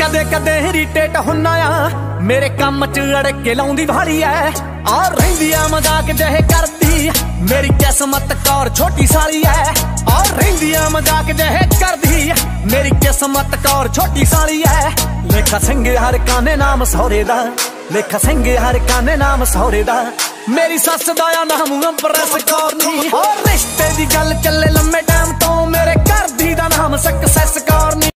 कदे कदे इरिटेट हुन्ना आ, मेरे काम च अड़के लाउंदी भारी ऐ। और रहिंदी आ मजाक जहे करदी, मेरी किस्मत कौर छोटी साली है। और रहिंदी आ मजाक जहे करदी, मेरी किस्मत कौर छोटी साली है। लेखा सिंह हर काने नाम सौरे दा, लेखा सिंह हर काने नाम सौरे दा। मेरी सस दा नाम अंबरस कौर नी। और रिश्ते दी गल चले लम्मे टाइम तो, मेरे घर दी दा नाम सक्सेस कौर नी।